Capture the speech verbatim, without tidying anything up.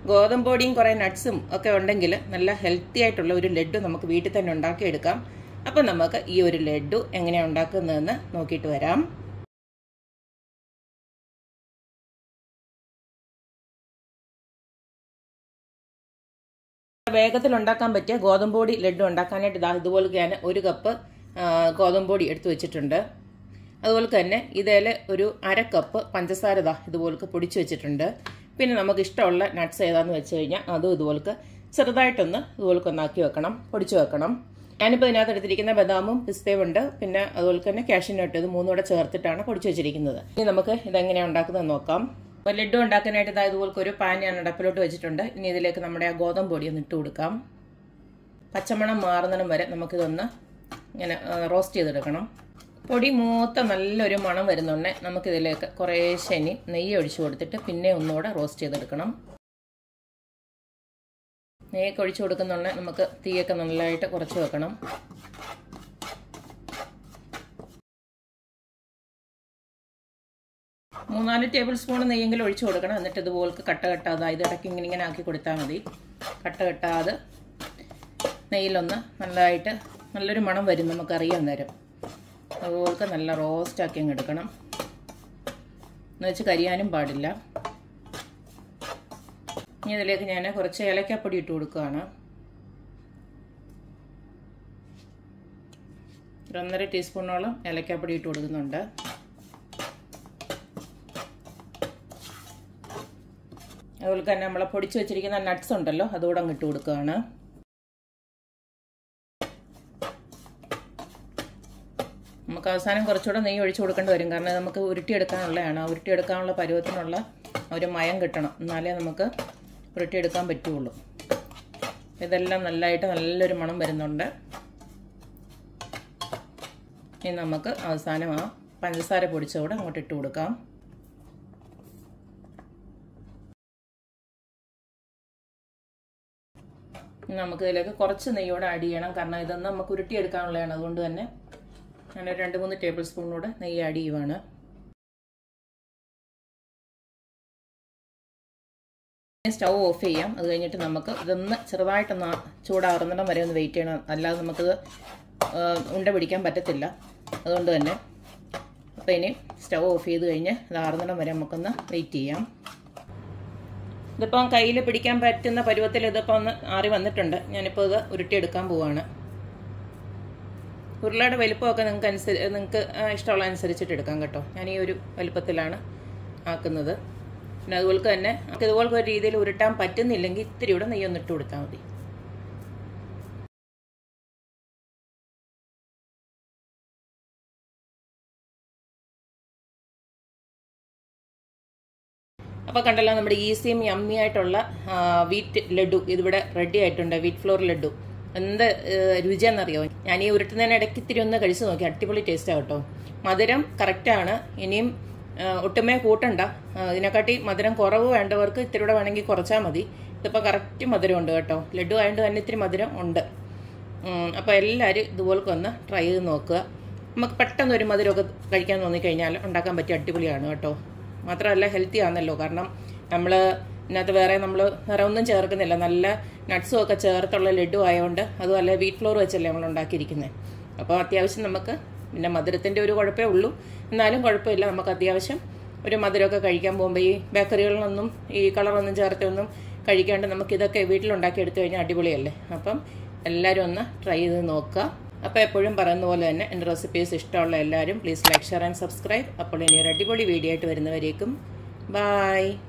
ഗോതമ്പ് പൊടിയും കുറേ നട്ട്സും ഒക്കെ ഉണ്ടെങ്കിൽ നല്ല ഹെൽത്തി ആയിട്ടുള്ള ഒരു ലഡു നമുക്ക് വീട്ടിൽ തന്നെ ഉണ്ടാക്കിയെടുക്കാം. അപ്പം നമുക്ക് ഈ ഒരു ലഡു എങ്ങനെയാണ് ഉണ്ടാക്കുന്നതെന്ന് നോക്കിയിട്ട് വരാം. വേഗത്തിൽ ഉണ്ടാക്കാൻ പറ്റിയ ഗോതമ്പ് പൊടി ലഡു ഉണ്ടാക്കാനായിട്ട് ഇതാ ഇതുപോലെ ഞാൻ ഒരു കപ്പ് ഗോതമ്പ് പൊടി എടുത്തു വെച്ചിട്ടുണ്ട്. അതുപോലെ തന്നെ ഇതിൽ ഒരു അര കപ്പ് പഞ്ചസാര ഇതാ ഇതുപോലെ പൊടിച്ചു വെച്ചിട്ടുണ്ട്. പിന്നെ നമുക്ക് ഇഷ്ടമുള്ള നട്ട്സ് ഏതാണെന്ന് വെച്ച് കഴിഞ്ഞാൽ അതും ഇതുപോലെ ചെറുതായിട്ടൊന്ന് ഇതുപോലെ ഒന്നാക്കി വെക്കണം, പൊടിച്ചു വെക്കണം. ഞാനിപ്പോൾ ഇതിനകത്ത് എടുത്തിരിക്കുന്ന ബദാമും പിസ്തയും ഉണ്ട്. പിന്നെ അതുപോലെ തന്നെ കാഷ്യൂനട്ട്, ഇത് മൂന്നും കൂടെ ചേർത്തിട്ടാണ് പൊടിച്ചു വെച്ചിരിക്കുന്നത്. ഇനി നമുക്ക് ഇതെങ്ങനെയാണ് ഉണ്ടാക്കുന്നത് നോക്കാം. അപ്പോൾ ലഡു ഉണ്ടാക്കാനായിട്ട് ഇതാ ഇതുപോലെ ഒരു പാൻ ഞാൻ അടപ്പിലോട്ട് വെച്ചിട്ടുണ്ട്. ഇനി ഇതിലേക്ക് നമ്മുടെ ആ ഗോതമ്പ് പൊടി ഒന്ന് ഇട്ട് കൊടുക്കാം. പച്ചമണം മാറുന്നിടം വരെ നമുക്കിതൊന്ന് ഇങ്ങനെ റോസ്റ്റ് ചെയ്തെടുക്കണം. പൊടി മൂത്ത നല്ലൊരു മണം വരുന്നുണ്ട്. നമുക്കിതിലേക്ക് കുറേശ്ശെ ഇനി നെയ്യ് ഒഴിച്ചു കൊടുത്തിട്ട് പിന്നെ ഒന്നുകൂടെ റോസ്റ്റ് ചെയ്തെടുക്കണം. നെയ്യൊക്കെ ഒഴിച്ചു കൊടുക്കുന്നുണ്ട്. നമുക്ക് തീയൊക്കെ നല്ലതായിട്ട് കുറച്ച് വെക്കണം. മൂന്നാല് ടേബിൾ സ്പൂൺ നെയ്യെങ്കിലും ഒഴിച്ചു കൊടുക്കണം. എന്നിട്ട് ഇതുപോലെ കട്ട കെട്ടാതെ ഇത് ഇടയ്ക്ക് ഇങ്ങനെ ഇങ്ങനെ ആക്കി കൊടുത്താൽ മതി. കട്ട കെട്ടാതെ നെയ്യിലൊന്ന് നല്ലതായിട്ട് നല്ലൊരു മണം വരും, നമുക്കറിയാൻ നേരം. അതുപോലെ നല്ല റോസ്റ്റാക്കി അങ്ങ് എടുക്കണം. എന്ന് വെച്ച് കരിയാനും പാടില്ല. ഇനി ഇതിലേക്ക് ഞാൻ കുറച്ച് ഏലക്കാപ്പൊടി ഇട്ട് കൊടുക്കുകയാണ്. ഒരു ഒന്നര ടീസ്പൂണോളം ഏലക്കാപ്പൊടി ഇട്ട് കൊടുക്കുന്നുണ്ട്. അതുപോലെ തന്നെ നമ്മളെ പൊടിച്ചു വെച്ചിരിക്കുന്ന നട്ട്സ് ഉണ്ടല്ലോ, അതുകൂടെ അങ്ങ് ഇട്ട് കൊടുക്കുകയാണ്. നമുക്ക് അവസാനം കുറച്ചുകൂടെ നെയ്യ് ഒഴിച്ചു കൊടുക്കേണ്ടി വരും. കാരണം നമുക്ക് ഉരുട്ടിയെടുക്കാനുള്ളതാണ്. ഉരുട്ടിയെടുക്കാനുള്ള പരുവത്തിനുള്ള ഒരു മയം കിട്ടണം, എന്നാലേ നമുക്ക് ഉരുട്ടിയെടുക്കാൻ പറ്റുള്ളൂ. ഇതെല്ലാം നല്ലതായിട്ട് നല്ലൊരു മണം വരുന്നുണ്ട്. ഇനി നമുക്ക് അവസാനം ആ പഞ്ചസാര പൊടിച്ചുകൂടെ അങ്ങോട്ട് ഇട്ട് കൊടുക്കാം. നമുക്ക് ഇതിലേക്ക് കുറച്ച് നെയ്യോടെ ആഡ് ചെയ്യണം. കാരണം ഇതൊന്ന് നമുക്ക് ഉരുട്ടിയെടുക്കാനുള്ളതാണ്. അതുകൊണ്ട് തന്നെ ഞാനൊരു രണ്ട് മൂന്ന് ടേബിൾ സ്പൂണോടെ നെയ്യ് ആഡ് ചെയ്യുവാണ്. സ്റ്റൗ ഓഫ് ചെയ്യാം. അത് കഴിഞ്ഞിട്ട് നമുക്ക് ഇതൊന്ന് ചെറുതായിട്ടൊന്ന് ചൂടാറുന്നിടം വരെ ഒന്ന് വെയിറ്റ് ചെയ്യണം. അല്ലാതെ നമുക്കിത് ഉണ്ട പിടിക്കാൻ പറ്റത്തില്ല. അതുകൊണ്ട് തന്നെ അപ്പോൾ ഇനി സ്റ്റൗ ഓഫ് ചെയ്ത് കഴിഞ്ഞ് ഇത് ആറുന്നിടം വരെ നമുക്കൊന്ന് വെയിറ്റ് ചെയ്യാം. ഇതിപ്പം കയ്യിൽ പിടിക്കാൻ പറ്റുന്ന പരുവത്തിൽ ഇതിപ്പോൾ ഒന്ന് ആറി വന്നിട്ടുണ്ട്. ഞാനിപ്പോൾ ഇത് ഉരുട്ടിയെടുക്കാൻ പോവുകയാണ്. ഉരുളയുടെ വലുപ്പമൊക്കെ നിങ്ങൾക്ക് അനുസരിച്ച് നിങ്ങൾക്ക് ഇഷ്ടമുള്ള അനുസരിച്ചിട്ട് എടുക്കാം കേട്ടോ. ഞാൻ ഈ ഒരു വലുപ്പത്തിലാണ് ആക്കുന്നത്. പിന്നെ അതുപോലെ തന്നെ നമുക്ക് ഇതുപോലത്തെ ഒരു രീതിയിൽ ഉരുട്ടാൻ പറ്റുന്നില്ലെങ്കിൽ ഇത്തിരി കൂടെ നെയ്യൊന്ന് ഇട്ട് കൊടുത്താൽ മതി. അപ്പോൾ കണ്ടല്ലോ, നമ്മുടെ ഈസിയും യമ്മി ആയിട്ടുള്ള വീറ്റ് ലഡു ഇതിവിടെ റെഡി ആയിട്ടുണ്ട്. വീറ്റ് ഫ്ലോർ ലഡു എന്ത് രുചിയാണെന്നറിയോ? ഞാൻ ഈ ഉരുട്ടുന്നതിന് ഇടയ്ക്ക് ഇത്തിരി ഒന്ന് കഴിച്ച് നോക്കി. അടിപൊളി ടേസ്റ്റാണ് കേട്ടോ. മധുരം കറക്റ്റാണ്. ഇനിയും ഒട്ടുമേ കൂട്ടണ്ട. ഇതിനെക്കാട്ടി മധുരം കുറവ് വേണ്ടവർക്ക് ഇത്തിരി കൂടെ വേണമെങ്കിൽ കുറച്ചാൽ മതി. ഇതിപ്പോൾ കറക്റ്റ് മധുരം ഉണ്ട് കേട്ടോ. ലഡു ആയതുകൊണ്ട് തന്നെ ഇത്തിരി മധുരം ഉണ്ട്. അപ്പോൾ എല്ലാവരും ഇതുപോലൊക്കെ ഒന്ന് ട്രൈ ചെയ്ത് നോക്കുക. നമുക്ക് പെട്ടെന്ന് ഒരു മധുരമൊക്കെ കഴിക്കാൻ തോന്നിക്കഴിഞ്ഞാൽ ഉണ്ടാക്കാൻ പറ്റിയ അടിപൊളിയാണ് കേട്ടോ. മാത്രമല്ല ഹെൽത്തി ആണല്ലോ. കാരണം നമ്മൾ ഇതിനകത്ത് വേറെ നമ്മൾ വേറെ ഒന്നും ചേർക്കുന്നില്ല. നല്ല നട്ട്സും ഒക്കെ ചേർത്തുള്ള ലഡു ആയതുകൊണ്ട്, അതുമല്ല വീറ്റ് ഫ്ലോർ വെച്ചല്ലേ നമ്മൾ ഉണ്ടാക്കിയിരിക്കുന്നത്. അപ്പോൾ അത്യാവശ്യം നമുക്ക് പിന്നെ മധുരത്തിൻ്റെ ഒരു കുഴപ്പമേ ഉള്ളൂ. എന്നാലും കുഴപ്പമില്ല. നമുക്ക് അത്യാവശ്യം ഒരു മധുരമൊക്കെ കഴിക്കാൻ പോകുമ്പോൾ ഈ ബേക്കറികളിലൊന്നും ഈ കളറൊന്നും ചേർത്തൊന്നും കഴിക്കാണ്ട് നമുക്കിതൊക്കെ വീട്ടിലുണ്ടാക്കി എടുത്തു കഴിഞ്ഞാൽ അടിപൊളിയല്ലേ. അപ്പം എല്ലാവരും ഒന്ന് ട്രൈ ചെയ്ത് നോക്കുക. അപ്പോൾ എപ്പോഴും പറയുന്ന പോലെ തന്നെ എൻ്റെ റെസിപ്പീസ് ഇഷ്ടമുള്ള എല്ലാവരും please like, share and subscribe. അപ്പോൾ ഇനി ഒരു അടിപൊളി വീഡിയോ ആയിട്ട് വരുന്നവരേക്കും ബായ്.